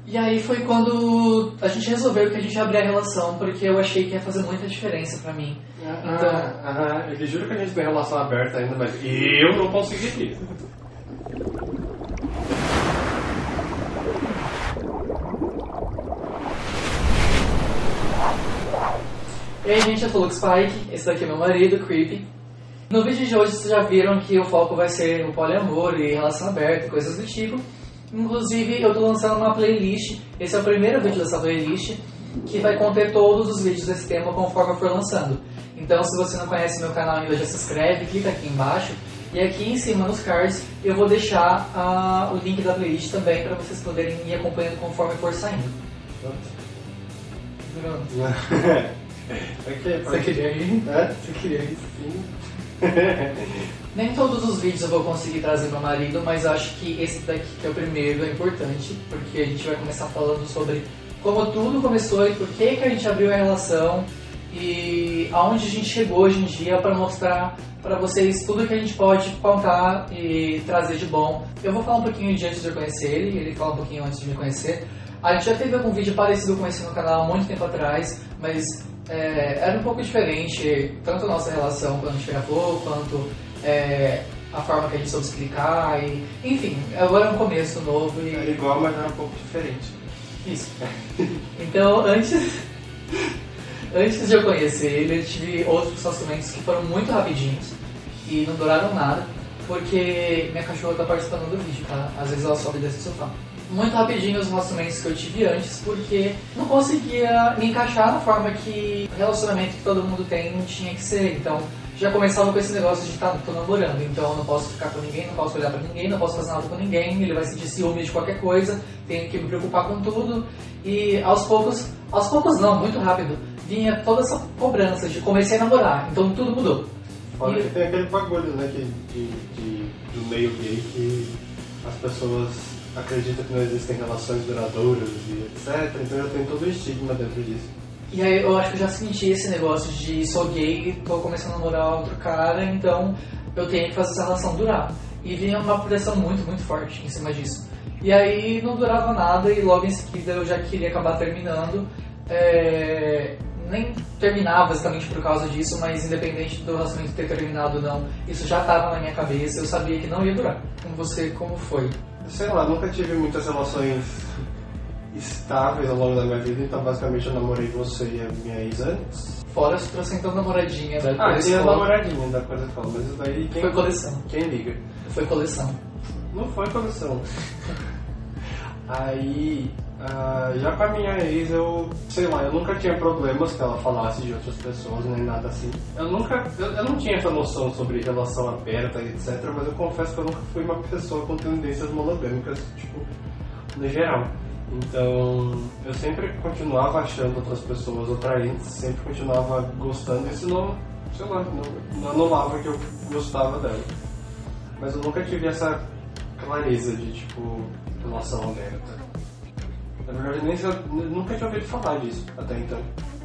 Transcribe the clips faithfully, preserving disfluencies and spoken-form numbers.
E aí foi quando a gente resolveu que a gente ia abrir a relação, porque eu achei que ia fazer muita diferença pra mim. Ah, então... ah, eu juro que a gente tem relação aberta ainda, mas eu não conseguiria. E aí, gente, eu sou o Luke Spike, esse daqui é meu marido, Creepy. No vídeo de hoje vocês já viram que o foco vai ser o poliamor e relação aberta e coisas do tipo. Inclusive, eu tô lançando uma playlist, esse é o primeiro vídeo dessa playlist, que vai conter todos os vídeos desse tema conforme eu for lançando. Então, se você não conhece meu canal ainda, já se inscreve, clica aqui embaixo. E aqui em cima nos cards eu vou deixar uh, o link da playlist também para vocês poderem ir acompanhando conforme for saindo. Pronto. Okay, você queria ir? É? Você queria ir? Sim. Nem todos os vídeos eu vou conseguir trazer meu marido, mas acho que esse daqui, que é o primeiro, é importante, porque a gente vai começar falando sobre como tudo começou e por que, que a gente abriu a relação e aonde a gente chegou hoje em dia, para mostrar para vocês tudo que a gente pode contar e trazer de bom. Eu vou falar um pouquinho de antes de eu conhecer ele, ele fala um pouquinho antes de me conhecer. A gente já teve algum vídeo parecido com esse no canal há muito tempo atrás, mas é, era um pouco diferente, tanto a nossa relação quando a gente gravou, quanto é, a forma que a gente soube explicar, e, enfim, agora é um começo novo e... É igual, mas era um pouco diferente. Isso. Então, antes, antes de eu conhecer ele, eu tive outros relacionamentos que foram muito rapidinhos e não duraram nada, porque minha cachorra está participando do vídeo, tá? Às vezes ela sobe desse sofá. Muito rapidinho os relacionamentos que eu tive antes, porque não conseguia me encaixar na forma que o relacionamento que todo mundo tem tinha que ser. Então, já começava com esse negócio de tá, tô namorando, então eu não posso ficar com ninguém, não posso olhar pra ninguém, não posso fazer nada com ninguém, ele vai sentir ciúme de qualquer coisa, tenho que me preocupar com tudo. E aos poucos, aos poucos não, muito rápido, vinha toda essa cobrança de comecei a namorar, então tudo mudou. Fora e... que tem aquele bagulho, né, que, de, de, do meio gay, que as pessoas acreditam que não existem relações duradouras e etcétera. Então eu tenho todo o estigma dentro disso. E aí eu acho que eu já senti esse negócio de sou gay, tô começando a namorar outro cara, então eu tenho que fazer essa relação durar. E vinha uma pressão muito, muito forte em cima disso. E aí não durava nada e logo em seguida eu já queria acabar terminando. É... Nem terminar basicamente por causa disso, mas independente do relacionamento ter terminado ou não, isso já estava na minha cabeça, eu sabia que não ia durar. Com você, como foi? Sei lá, nunca tive muitas relações estáveis ao longo da minha vida, então basicamente eu namorei você e a minha ex antes. Fora as trocentas namoradinha da Ah, tinha a escola. namoradinha da coisa escola, mas isso daí quem... Foi coleção. Quem liga? Foi coleção. Não foi coleção. Aí, uh, já com a minha ex, eu, sei lá, eu nunca tinha problemas que ela falasse de outras pessoas, nem nada assim. Eu nunca, eu, eu não tinha essa noção sobre relação aberta, etcétera, mas eu confesso que eu nunca fui uma pessoa com tendências monogâmicas, tipo, no geral. Então, eu sempre continuava achando outras pessoas atraentes, sempre continuava gostando, isso não, sei lá, não, não anulava que eu gostava dela. Mas eu nunca tive essa clareza de, tipo, relação aberta. Na verdade, nem, eu nunca tinha ouvido falar disso até então.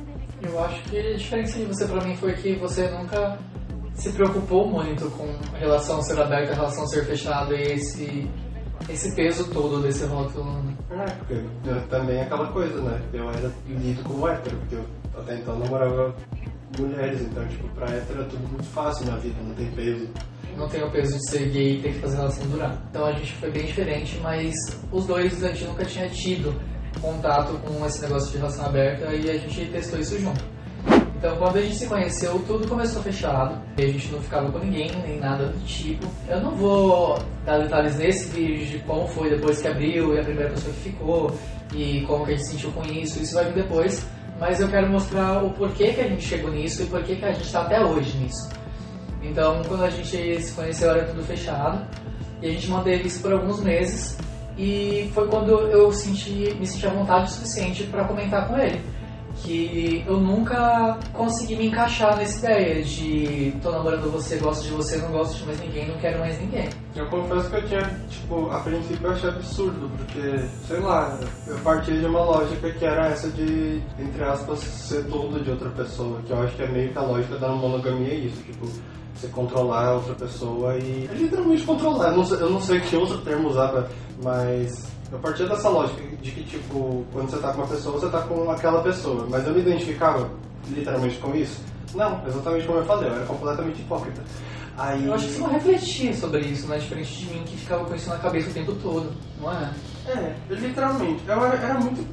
Eu acho que a diferença de você pra mim foi que você nunca se preocupou muito com a relação ser aberta, a relação ser fechada e esse, esse peso todo desse rótulo. É, porque eu, também é aquela coisa, né? Eu era lido como hétero, porque eu até então namorava mulheres, então, tipo, pra hétero é tudo muito fácil na vida, não tem peso. Não tem o peso de ser gay e ter que fazer relação durar. Então a gente foi bem diferente, mas os dois a gente nunca tinha tido contato com esse negócio de relação aberta e a gente testou isso junto. Então quando a gente se conheceu, tudo começou fechado. A gente não ficava com ninguém, nem nada do tipo. Eu não vou dar detalhes nesse vídeo de como foi depois que abriu e a primeira pessoa que ficou e como que a gente se sentiu com isso, isso vai vir depois. Mas eu quero mostrar o porquê que a gente chegou nisso e porquê que a gente está até hoje nisso. Então, quando a gente se conheceu, era tudo fechado. E a gente manteve isso por alguns meses. E foi quando eu senti, me senti à vontade o suficiente para comentar com ele. Que eu nunca consegui me encaixar nessa ideia de tô namorando você, gosto de você, não gosto de mais ninguém, não quero mais ninguém. Eu confesso que eu tinha, tipo, a princípio eu achei absurdo, porque, sei lá, eu partia de uma lógica que era essa de, entre aspas, ser todo de outra pessoa, que eu acho que é meio que a lógica da monogamia, é isso, tipo, você controlar a outra pessoa e... É literalmente controlar, eu não sei, eu não sei que outro termo usava, mas Eu partia dessa lógica de que, tipo, quando você tá com uma pessoa, você tá com aquela pessoa. Mas eu me identificava literalmente com isso? Não, exatamente como eu falei, eu era completamente hipócrita. Aí... Eu acho que você não refletia sobre isso, né? Diferente de mim que ficava com isso na cabeça o tempo todo, não é? É, literalmente. Eu era, era muito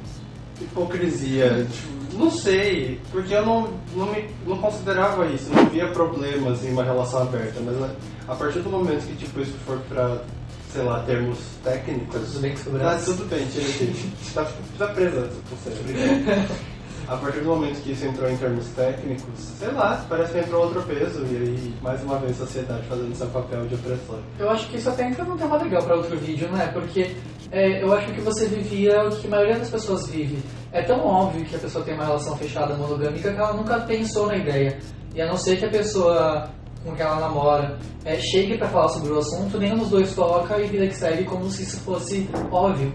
hipocrisia, tipo, não sei, porque eu não, não, me, não considerava isso, não via problemas em uma relação aberta, mas a partir do momento que tipo, isso for pra, sei lá, termos técnicos... Tudo bem com Ah, tudo bem, tira aqui. Você tá, tá presa, você, obrigado. A partir do momento que isso entrou em termos técnicos, sei lá, parece que entrou outro peso e aí, mais uma vez, a sociedade fazendo seu papel de opressor. Eu acho que isso até entra num tema legal para outro vídeo, né? Porque é, eu acho que você vivia o que a maioria das pessoas vive. É tão óbvio que a pessoa tem uma relação fechada monogâmica que ela nunca pensou na ideia. E a não ser que a pessoa com quem ela namora é, chegue para falar sobre o assunto, nenhum dos dois toca e vida que segue como se isso fosse óbvio.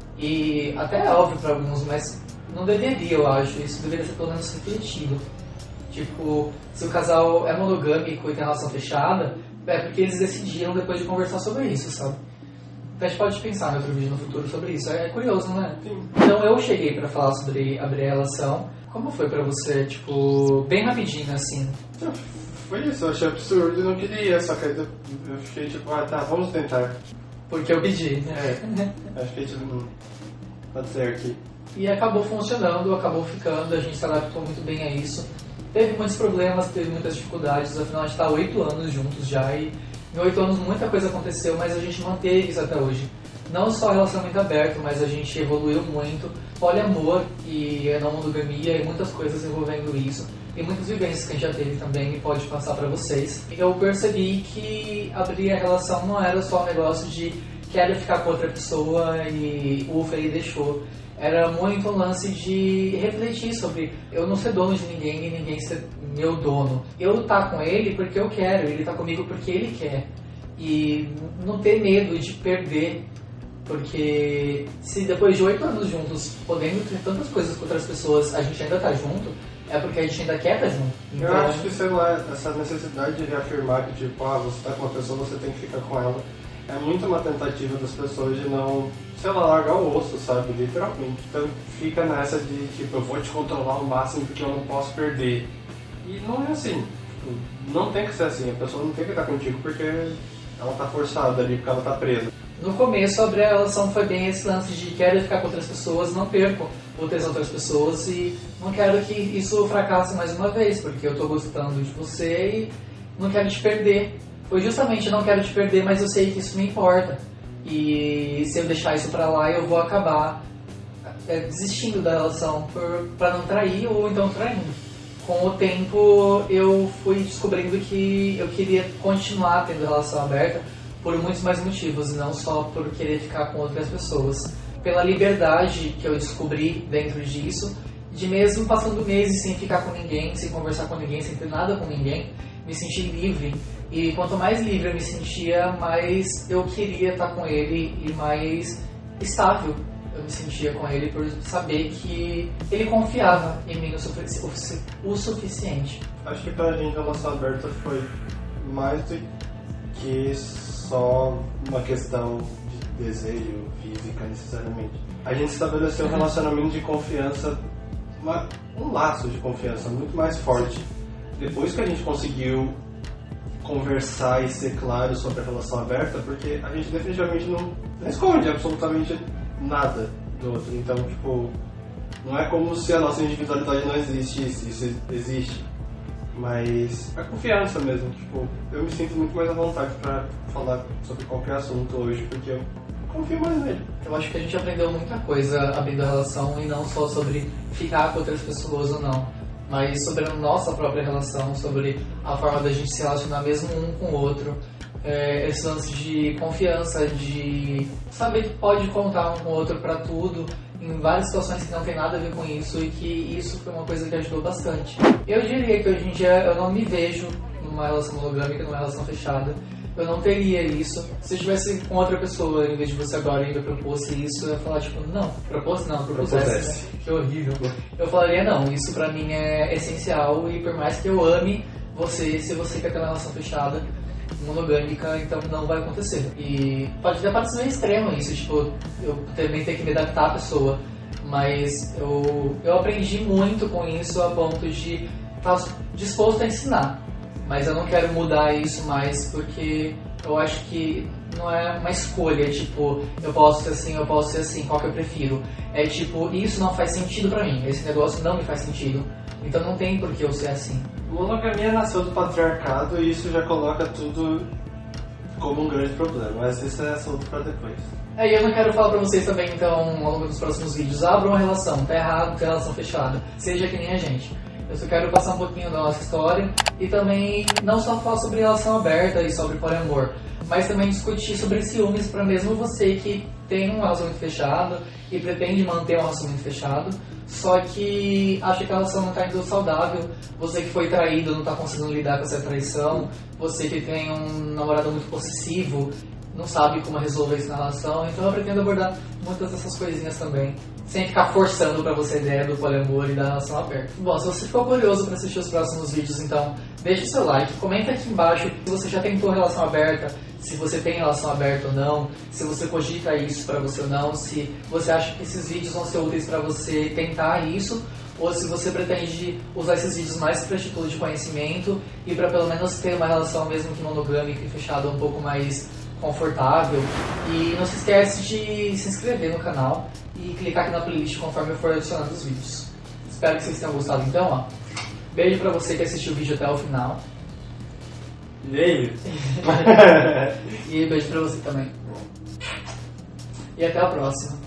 E até é óbvio para alguns, mas... não deveria, eu acho. Isso deveria ser pelo menos refletido. Tipo, se o casal é monogâmico e tem relação fechada, é porque eles decidiram depois de conversar sobre isso, sabe? Então a gente pode pensar em outro vídeo no futuro sobre isso. É curioso, não é? Sim. Então eu cheguei pra falar sobre abrir a relação. Como foi pra você? Tipo, bem rapidinho, assim. Foi isso, eu achei absurdo e não queria, só que aí eu eu fiquei tipo, ah tá, vamos tentar. Porque eu pedi, né? É, eu fiquei tipo, hum, pode ser aqui. E acabou funcionando, acabou ficando, a gente se adaptou muito bem a isso. Teve muitos problemas, teve muitas dificuldades, afinal a gente está há oito anos juntos já e em oito anos muita coisa aconteceu, mas a gente manteve isso até hoje. Não só relacionamento aberto, mas a gente evoluiu muito, poliamor e não monogamia e muitas coisas envolvendo isso. E muitas vivências que a gente já teve também e pode passar para vocês. Eu percebi que abrir a relação não era só um negócio de quero ficar com outra pessoa e ufa, ele deixou. Era muito um lance de refletir sobre eu não ser dono de ninguém e ninguém ser meu dono. Eu estar com ele porque eu quero, ele tá comigo porque ele quer. E não ter medo de perder, porque se depois de oito anos juntos, podendo ter tantas coisas com outras pessoas, a gente ainda tá junto, é porque a gente ainda quer estar junto. Então... eu acho que, sei lá, essa necessidade de reafirmar que tipo, ah, você tá com uma pessoa, você tem que ficar com ela, é muito uma tentativa das pessoas de não, sei lá, largar o osso, sabe, literalmente. Então fica nessa de, tipo, eu vou te controlar ao máximo porque eu não posso perder. E não é assim, tipo, não tem que ser assim, a pessoa não tem que estar contigo porque ela tá forçada ali, porque ela tá presa. No começo, abrir a relação foi bem esse lance de quero ficar com outras pessoas, não perco outras outras pessoas e não quero que isso fracasse mais uma vez, porque eu tô gostando de você e não quero te perder. Foi justamente não quero te perder, mas eu sei que isso me importa. E se eu deixar isso pra lá, eu vou acabar é, desistindo da relação por, pra não trair ou então traindo. Com o tempo, eu fui descobrindo que eu queria continuar tendo relação aberta por muitos mais motivos, e não só por querer ficar com outras pessoas. Pela liberdade que eu descobri dentro disso, de mesmo passando meses sem ficar com ninguém, sem conversar com ninguém, sem ter nada com ninguém, me sentir livre. E quanto mais livre eu me sentia, mais eu queria estar com ele e mais estável eu me sentia com ele por saber que ele confiava em mim o, sufici o suficiente. Acho que pra gente a relação aberta foi mais do que só uma questão de desejo física necessariamente. A gente estabeleceu um relacionamento de confiança, uma, um laço de confiança muito mais forte. Depois que a gente conseguiu conversar e ser claro sobre a relação aberta, porque a gente definitivamente não, não esconde absolutamente nada do outro. Então, tipo, não é como se a nossa individualidade não existisse, isso existe. Mas a confiança mesmo, tipo, eu me sinto muito mais à vontade pra falar sobre qualquer assunto hoje, porque eu confio mais nele. Eu acho que a gente aprendeu muita coisa abrindo a relação e não só sobre ficar com outras pessoas ou não, mas sobre a nossa própria relação, sobre a forma da gente se relacionar mesmo um com o outro. É, esse lance de confiança, de saber que pode contar um com o outro pra tudo, em várias situações que não tem nada a ver com isso, e que isso foi uma coisa que ajudou bastante. Eu diria que hoje em dia eu não me vejo numa relação monogâmica, numa relação fechada. Eu não teria isso. Se eu estivesse com outra pessoa, em vez de você agora ainda propôsse isso, eu ia falar tipo, não, propôs não, propusesse, Propusesse. né? Que horrível. Eu falaria não, isso pra mim é essencial, e por mais que eu ame você, se você quer ter uma relação fechada, monogâmica, então não vai acontecer. E pode até parecer meio extremo isso, tipo, eu também tenho que me adaptar à pessoa, mas eu, eu aprendi muito com isso a ponto de estar disposto a ensinar. Mas eu não quero mudar isso mais porque eu acho que não é uma escolha, tipo, eu posso ser assim, eu posso ser assim, qual que eu prefiro. É tipo, isso não faz sentido pra mim, esse negócio não me faz sentido, então não tem por que eu ser assim. Monogamia nasceu do patriarcado e isso já coloca tudo como um grande problema, mas isso é assunto pra depois. É, e eu não quero falar pra vocês também, então, ao longo dos próximos vídeos, abram uma relação, tá errado ter relação fechada, seja que nem a gente. Eu só quero passar um pouquinho da nossa história e também não só falar sobre relação aberta e sobre poliamor, mas também discutir sobre ciúmes para mesmo você que tem um relacionamento fechado e pretende manter um relacionamento fechado, só que acha que a relação não está indo saudável, você que foi traído não está conseguindo lidar com essa traição, você que tem um namorado muito possessivo, não sabe como resolver isso na relação, então eu pretendo abordar muitas dessas coisinhas também, sem ficar forçando pra você a ideia do poliamor e da relação aberta. Bom, se você ficou curioso para assistir os próximos vídeos, então deixa o seu like, comenta aqui embaixo se você já tentou relação aberta, se você tem relação aberta ou não, se você cogita isso pra você ou não, se você acha que esses vídeos vão ser úteis pra você tentar isso, ou se você pretende usar esses vídeos mais para título de conhecimento e para pelo menos ter uma relação mesmo que monogâmica e fechada um pouco mais confortável. E não se esquece de se inscrever no canal e clicar aqui na playlist conforme eu for adicionando os vídeos. Espero que vocês tenham gostado então, ó. Beijo pra você que assistiu o vídeo até o final. Beijo. E beijo pra você também. E até a próxima.